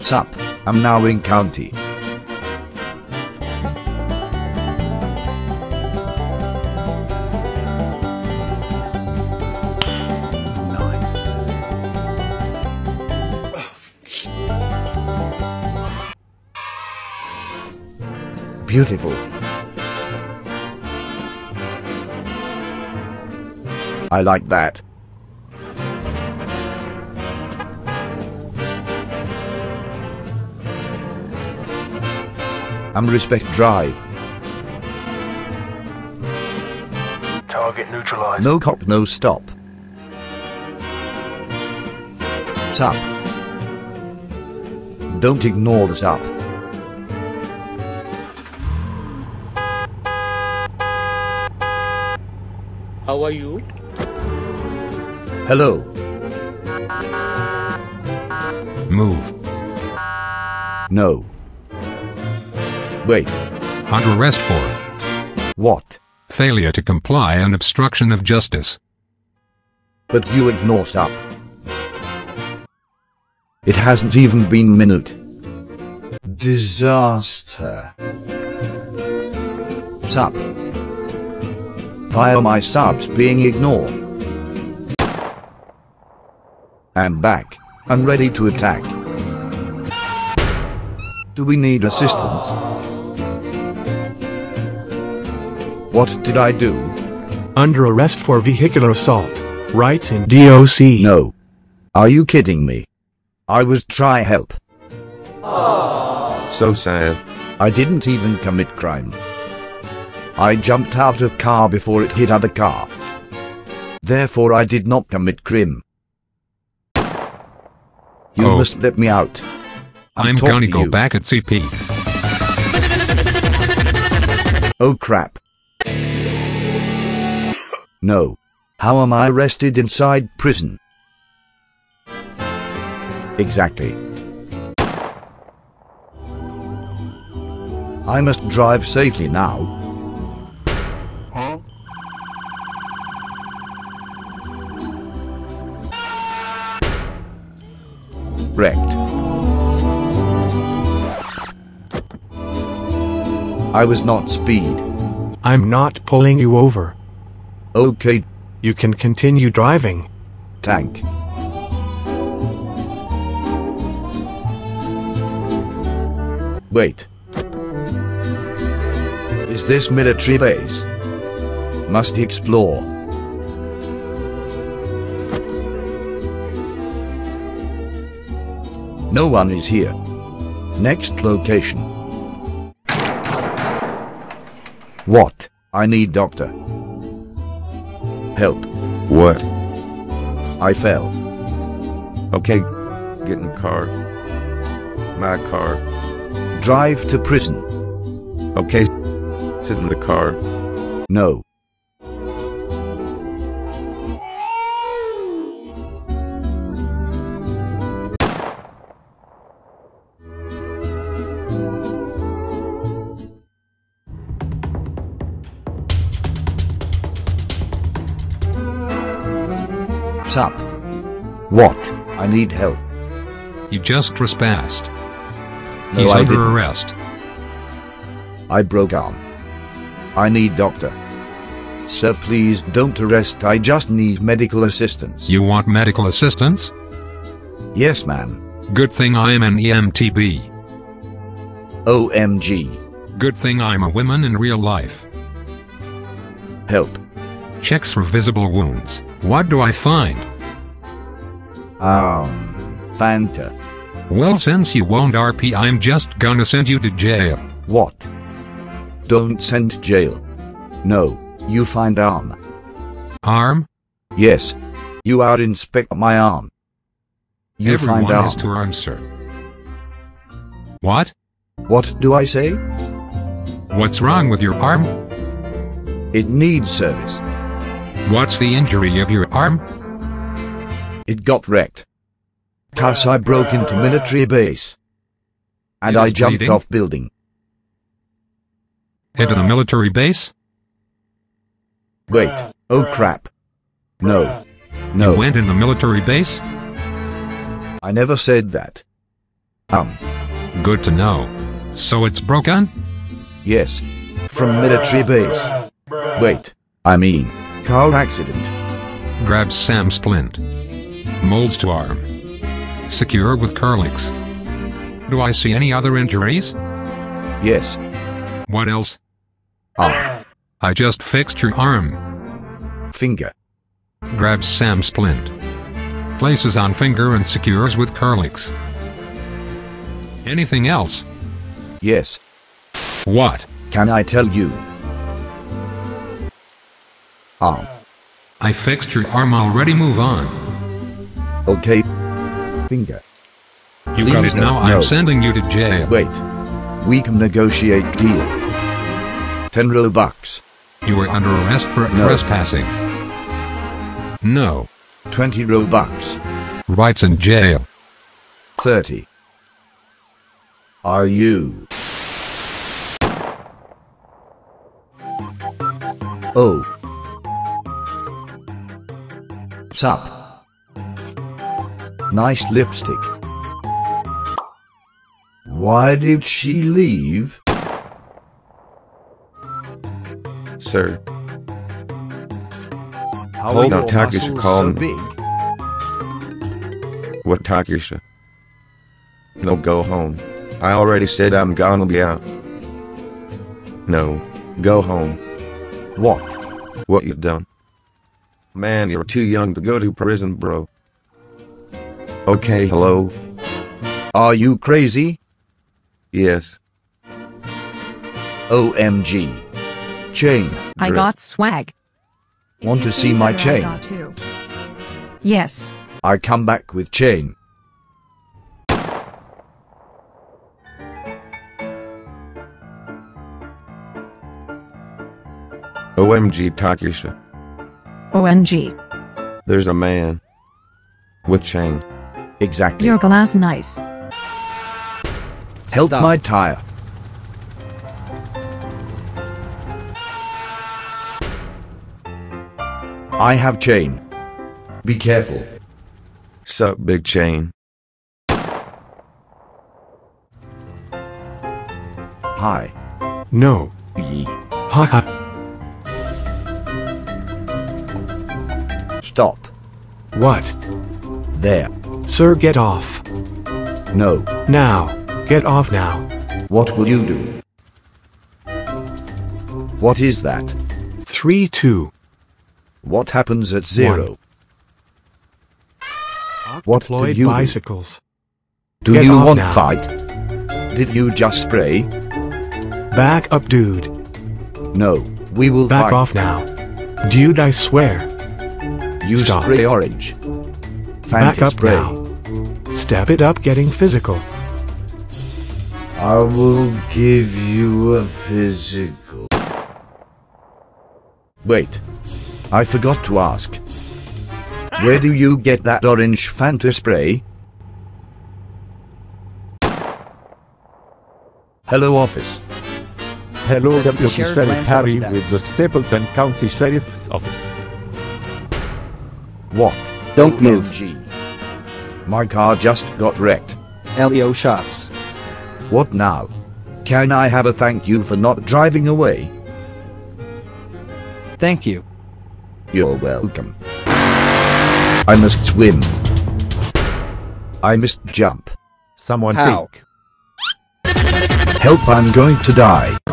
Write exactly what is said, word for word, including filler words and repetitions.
Sup, I'm now in county. Beautiful. I like that. I'm respect drive. Target neutralized. No cop, no stop. Sup. Don't ignore the sup. How are you? Hello. Move. No. Wait. Under arrest for What? failure to comply and obstruction of justice. But you ignore sup. It hasn't even been a minute. Disaster. Sup. Why are my subs being ignored? I'm back. I'm ready to attack. Do we need assistance? What did I do? Under arrest for vehicular assault. Rights in D O C. No. Are you kidding me? I was try help. So sad. I didn't even commit crime. I jumped out of car before it hit other car. Therefore I did not commit crime. You Oh. must let me out. I'm talk gonna to go you. back at C P. Oh crap. No. How am I arrested inside prison? Exactly. I must drive safely now. Huh? Wrecked. I was not speed. I'm not pulling you over. Okay, You can continue driving. tank. Wait. Is this military base? Must explore. No one is here. Next location. What? I need doctor. Help. What? I fell. Okay, get in the car. My car. Drive to prison. Okay, sit in the car. No. Sup? What? I need help. You just trespassed. No, He's I under didn't. arrest. I broke arm. I need doctor. Sir, please don't arrest. I just need medical assistance. You want medical assistance? Yes, ma'am. Good thing I'm an E M T B. O M G. Good thing I'm a woman in real life. Help. Checks for visible wounds. What do I find? Um, Fanta. Well, since you won't R P, I'm just gonna send you to jail. What? Don't send jail. No, you find arm. Arm? Yes. You are inspect my arm. You Everyone find has arm. to answer. What? What do I say? What's wrong with your arm? It needs service. What's the injury of your arm? It got wrecked. Cause I broke into military base. And It I is jumped bleeding? off building. Into the military base? Wait. Oh crap. No. You No. went in the military base? I never said that. Um, Good to know. So it's broken? yes. From military base. Wait, I mean, car accident. Grabs Sam splint. Molds to arm. Secure with curlicks. Do I see any other injuries? Yes. What else? Arm. I just fixed your arm. Finger. Grabs Sam splint. Places on finger and secures with curlicks. Anything else? Yes. What? Can I tell you? Arm. I fixed your arm already, move on. Okay. Finger. You got Please it now, no, I'm no. sending you to jail. Wait. We can negotiate deal. Ten Robux. You are under arrest for No. trespassing. No. Twenty Robux. Rights in jail. Thirty. Are you? Oh. What's up? Nice lipstick. Why did she leave? Sir, How Hold are on, your Takisha, muscles call so me. big? what Takisha? No, go home. I already said I'm gonna be out. No, go home. What? What you done? Man, you're too young to go to prison, bro. Okay, hello? Are you crazy? Yes. O M G. Chain. I Drip. got swag. Want to see my chain? Yes. I come back with chain. O M G, Takisha. O M G. There's a man. With chain. Exactly. Your glass nice. Help Stop. my tire. I have chain. Be careful. Sup, big chain. Hi. No. Ye. Haha. Stop. What? There. Sir, get off. No. Now. Get off now. What will you do? What is that? Three, two. What happens at zero? What do Deployed you do? bicycles. Do Get you off want now. fight? Did you just spray? Back up, dude. No. We will Back fight. off now. Dude, I swear. You Stop. spray orange. Back Fanta up spray. now. Step it up, getting physical. I will give you a physical. Wait. I forgot to ask. Where do you get that orange Fanta spray? Hello, office. Hello, Deputy Sheriff Sheriff Lance Harry Epstein. with the Stapleton County Sheriff's Office. What? Don't move. O M G. My car just got wrecked. L E O shots. What now? Can I have a thank you for not driving away? Thank you. You're welcome. I must swim. I must jump. Someone How? take. Help, I'm going to die.